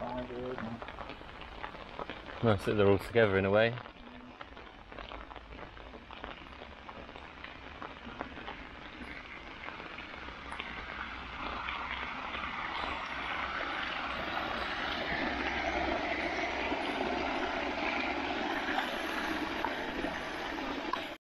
Nice that they're all together in a way.